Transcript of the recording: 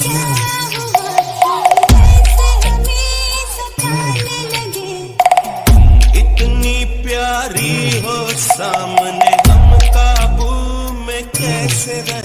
क्या हुआ, कैसे हमें सताने लगे। इतनी प्यारी हो सामने हम काबू में कैसे रहे।